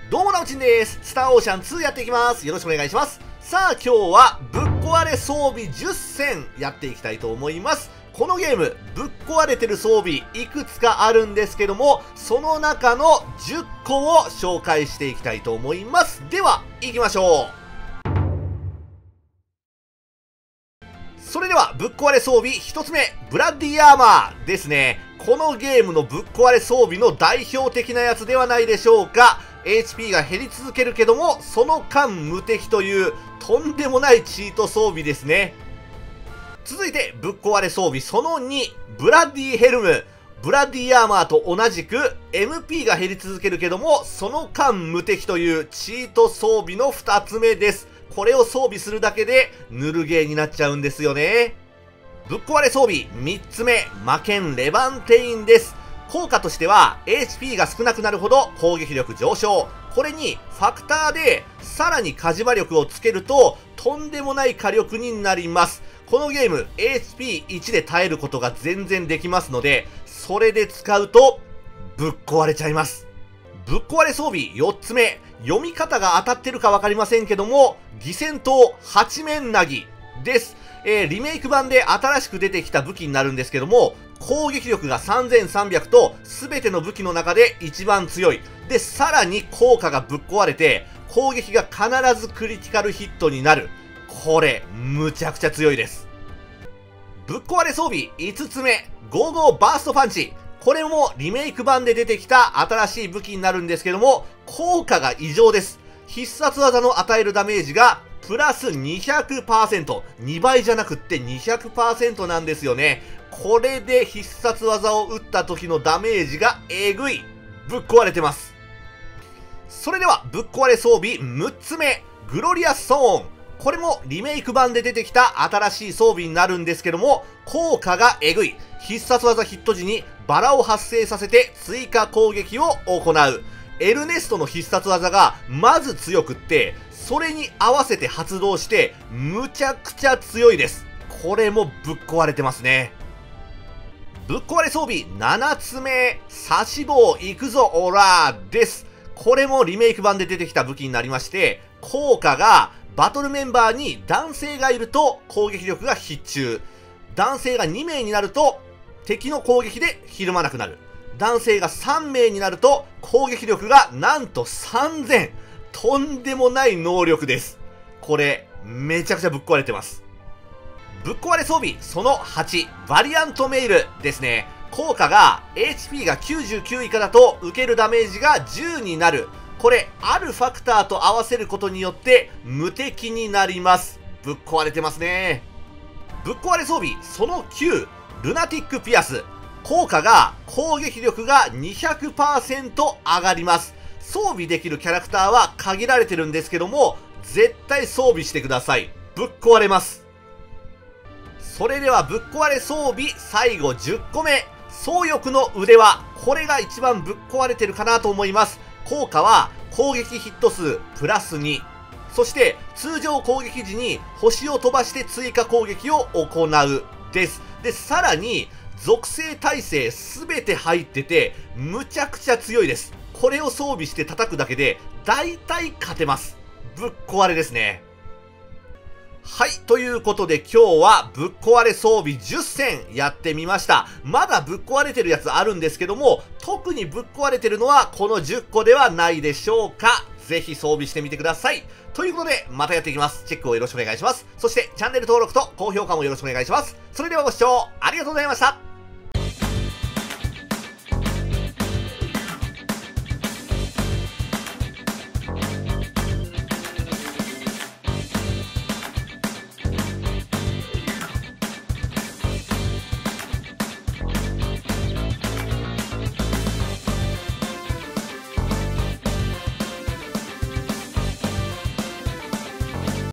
どうもなおちんです。スターオーシャン2やっていきます。よろしくお願いします。さあ今日はぶっ壊れ装備10選やっていきたいと思います。このゲーム、ぶっ壊れてる装備いくつかあるんですけども、その中の10個を紹介していきたいと思います。では、行きましょう。それでは、ぶっ壊れ装備1つ目、ブラッディアーマーですね。このゲームのぶっ壊れ装備の代表的なやつではないでしょうか。HP が減り続けるけども、その間無敵という、とんでもないチート装備ですね。続いて、ぶっ壊れ装備その2、ブラッディヘルム。ブラッディアーマーと同じく、MP が減り続けるけども、その間無敵というチート装備の2つ目です。これを装備するだけで、ヌルゲーになっちゃうんですよね。ぶっ壊れ装備3つ目、魔剣レバンテインです。効果としては、HP が少なくなるほど攻撃力上昇。これに、ファクターで、さらに火事場力をつけると、とんでもない火力になります。このゲーム、HP1 で耐えることが全然できますので、それで使うと、ぶっ壊れちゃいます。ぶっ壊れ装備4つ目、読み方が当たってるかわかりませんけども、偽戦闘八面なぎです。リメイク版で新しく出てきた武器になるんですけども、攻撃力が3300と全ての武器の中で一番強い。で、さらに効果がぶっ壊れて、攻撃が必ずクリティカルヒットになる。これ、むちゃくちゃ強いです。ぶっ壊れ装備5つ目、55バーストパンチ。これもリメイク版で出てきた新しい武器になるんですけども、効果が異常です。必殺技の与えるダメージがプラス 200%。2倍じゃなくって 200% なんですよね。これで必殺技を打った時のダメージがえぐい。ぶっ壊れてます。それでは、ぶっ壊れ装備6つ目、グロリアスソーン。これもリメイク版で出てきた新しい装備になるんですけども、効果がえぐい。必殺技ヒット時にバラを発生させて追加攻撃を行う。エルネストの必殺技がまず強くって、それに合わせて発動して、むちゃくちゃ強いです。これもぶっ壊れてますね。ぶっ壊れ装備7つ目、刺し棒行くぞオラーです。これもリメイク版で出てきた武器になりまして、効果がバトルメンバーに男性がいると攻撃力が必中。男性が2名になると敵の攻撃でひるまなくなる。男性が3名になると攻撃力がなんと3000。とんでもない能力です。これ、めちゃくちゃぶっ壊れてます。ぶっ壊れ装備その8、バリアントメイルですね。効果が HP が99以下だと受けるダメージが10になる。これ、あるファクターと合わせることによって無敵になります。ぶっ壊れてますね。ぶっ壊れ装備その9、ルナティックピアス。効果が攻撃力が 200% 上がります。装備できるキャラクターは限られてるんですけども、絶対装備してください。ぶっ壊れます。それではぶっ壊れ装備最後10個目。総翼の腕輪。これが一番ぶっ壊れてるかなと思います。効果は攻撃ヒット数プラス2。そして通常攻撃時に星を飛ばして追加攻撃を行うです。で、さらに属性耐性すべて入っててむちゃくちゃ強いです。これを装備して叩くだけで大体勝てます。ぶっ壊れですね。はい。ということで今日はぶっ壊れ装備10選やってみました。まだぶっ壊れてるやつあるんですけども、特にぶっ壊れてるのはこの10個ではないでしょうか。ぜひ装備してみてください。ということでまたやっていきます。チェックをよろしくお願いします。そしてチャンネル登録と高評価もよろしくお願いします。それではご視聴ありがとうございました。